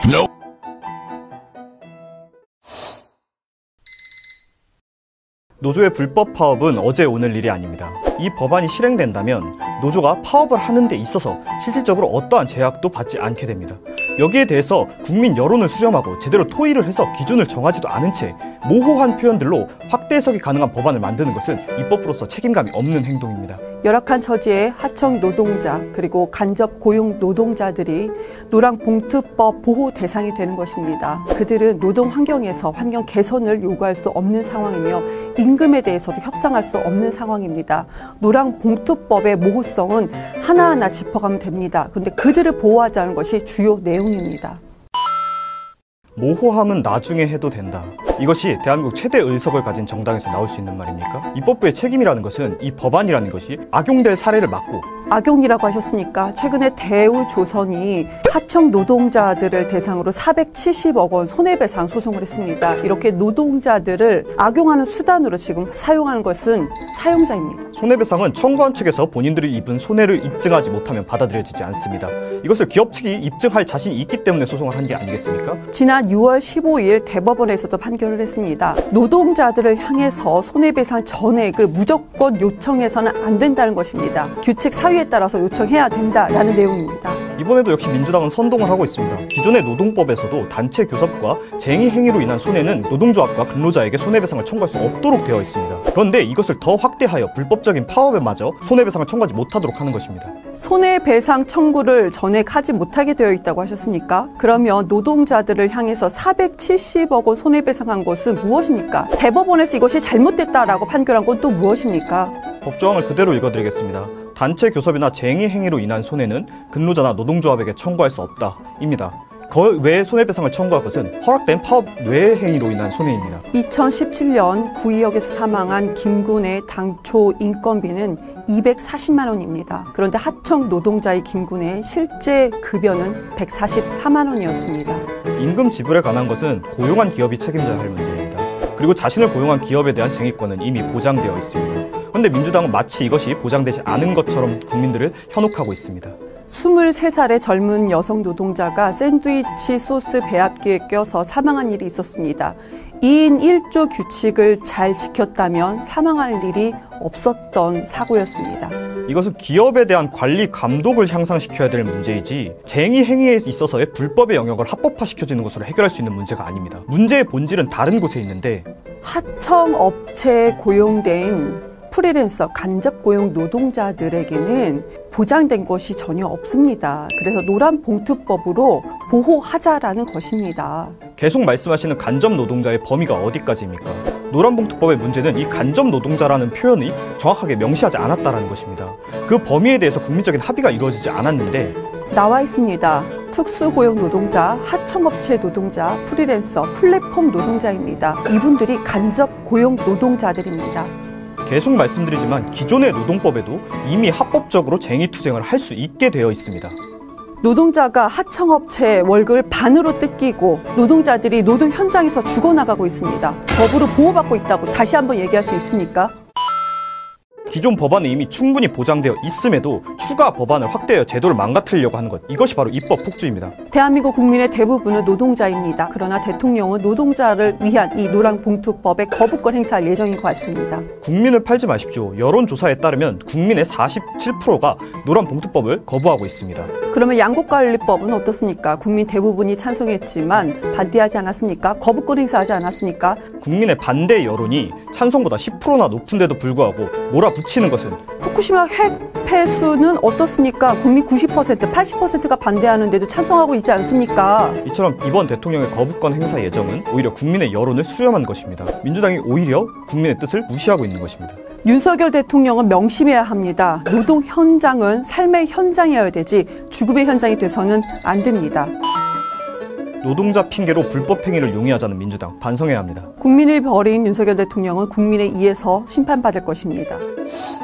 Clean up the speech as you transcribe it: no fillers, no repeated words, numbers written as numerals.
No. 노조의 불법 파업은 어제 오늘 일이 아닙니다. 이 법안이 실행된다면 노조가 파업을 하는 데 있어서 실질적으로 어떠한 제약도 받지 않게 됩니다. 여기에 대해서 국민 여론을 수렴하고 제대로 토의를 해서 기준을 정하지도 않은 채 모호한 표현들로 확대 해석이 가능한 법안을 만드는 것은 입법으로서 책임감이 없는 행동입니다. 열악한 처지의 하청 노동자 그리고 간접 고용 노동자들이 노랑봉투법 보호 대상이 되는 것입니다. 그들은 노동 환경에서 환경 개선을 요구할 수 없는 상황이며 임금에 대해서도 협상할 수 없는 상황입니다. 노랑봉투법의 모호성은 하나하나 짚어가면 됩니다. 그런데 그들을 보호하자는 것이 주요 내용입니다. 모호함은 나중에 해도 된다. 이것이 대한민국 최대 의석을 가진 정당에서 나올 수 있는 말입니까? 입법부의 책임이라는 것은 이 법안이라는 것이 악용될 사례를 막고. 악용이라고 하셨습니까? 최근에 대우조선이 하청 노동자들을 대상으로 470억 원 손해배상 소송을 했습니다. 이렇게 노동자들을 악용하는 수단으로 지금 사용하는 것은 사용자입니다. 손해배상은 청구한 측에서 본인들이 입은 손해를 입증하지 못하면 받아들여지지 않습니다. 이것을 기업 측이 입증할 자신이 있기 때문에 소송을 한 게 아니겠습니까? 지난 6월 15일 대법원에서도 판결을 했습니다. 노동자들을 향해서 손해배상 전액을 무조건 요청해서는 안 된다는 것입니다. 규칙 사유에 따라서 요청해야 된다라는 내용입니다. 이번에도 역시 민주당은 선동을 하고 있습니다. 기존의 노동법에서도 단체 교섭과 쟁의 행위로 인한 손해는 노동조합과 근로자에게 손해배상을 청구할 수 없도록 되어 있습니다. 그런데 이것을 더 확대하여 불법적인 파업에마저 손해배상을 청구하지 못하도록 하는 것입니다. 손해배상 청구를 전액하지 못하게 되어 있다고 하셨습니까? 그러면 노동자들을 향해서 470억 원 손해배상한 것은 무엇입니까? 대법원에서 이것이 잘못됐다라고 판결한 건 또 무엇입니까? 법조항을 그대로 읽어드리겠습니다. 단체 교섭이나 쟁의 행위로 인한 손해는 근로자나 노동조합에게 청구할 수 없다 입니다. 그 외에 손해배상을 청구할 것은 허락된 파업 외의 행위로 인한 손해입니다. 2017년 구의역에서 사망한 김군의 당초 인건비는 240만 원입니다. 그런데 하청 노동자의 김군의 실제 급여는 144만 원이었습니다. 임금 지불에 관한 것은 고용한 기업이 책임져야 할 문제입니다. 그리고 자신을 고용한 기업에 대한 쟁의권은 이미 보장되어 있습니다. 그런데 민주당은 마치 이것이 보장되지 않은 것처럼 국민들을 현혹하고 있습니다. 23살의 젊은 여성 노동자가 샌드위치 소스 배합기에 껴서 사망한 일이 있었습니다. 2인 1조 규칙을 잘 지켰다면 사망할 일이 없었던 사고였습니다. 이것은 기업에 대한 관리 감독을 향상시켜야 될 문제이지 쟁의 행위에 있어서의 불법의 영역을 합법화시켜지는 것으로 해결할 수 있는 문제가 아닙니다. 문제의 본질은 다른 곳에 있는데 하청업체에 고용된 프리랜서, 간접고용 노동자들에게는 보장된 것이 전혀 없습니다. 그래서 노란봉투법으로 보호하자라는 것입니다. 계속 말씀하시는 간접노동자의 범위가 어디까지입니까? 노란봉투법의 문제는 이 간접노동자라는 표현이 정확하게 명시하지 않았다는 것입니다. 그 범위에 대해서 국민적인 합의가 이루어지지 않았는데 나와 있습니다. 특수고용 노동자, 하청업체 노동자, 프리랜서, 플랫폼 노동자입니다. 이분들이 간접고용 노동자들입니다. 계속 말씀드리지만 기존의 노동법에도 이미 합법적으로 쟁의투쟁을 할 수 있게 되어 있습니다. 노동자가 하청업체 월급을 반으로 뜯기고 노동자들이 노동 현장에서 죽어나가고 있습니다. 법으로 보호받고 있다고 다시 한번 얘기할 수 있습니까? 기존 법안에 이미 충분히 보장되어 있음에도 추가 법안을 확대하여 제도를 망가뜨리려고 하는 것, 이것이 바로 입법 폭주입니다. 대한민국 국민의 대부분은 노동자입니다. 그러나 대통령은 노동자를 위한 이 노란봉투법에 거부권 행사할 예정인 것 같습니다. 국민을 팔지 마십시오. 여론조사에 따르면 국민의 47%가 노란봉투법을 거부하고 있습니다. 그러면 양곡관리법은 어떻습니까? 국민 대부분이 찬성했지만 반대하지 않았습니까? 거부권 행사하지 않았습니까? 국민의 반대 여론이 찬성보다 10%나 높은데도 불구하고 몰아붙이는 것은 후쿠시마 핵 폐수는 어떻습니까? 국민 90%, 80%가 반대하는데도 찬성하고 있지 않습니까? 이처럼 이번 대통령의 거부권 행사 예정은 오히려 국민의 여론을 수렴한 것입니다. 민주당이 오히려 국민의 뜻을 무시하고 있는 것입니다. 윤석열 대통령은 명심해야 합니다. 노동 현장은 삶의 현장이어야 되지 죽음의 현장이 돼서는 안 됩니다. 노동자 핑계로 불법 행위를 용이하자는 민주당, 반성해야 합니다. 국민을 버린 윤석열 대통령은 국민의 이에서 심판받을 것입니다.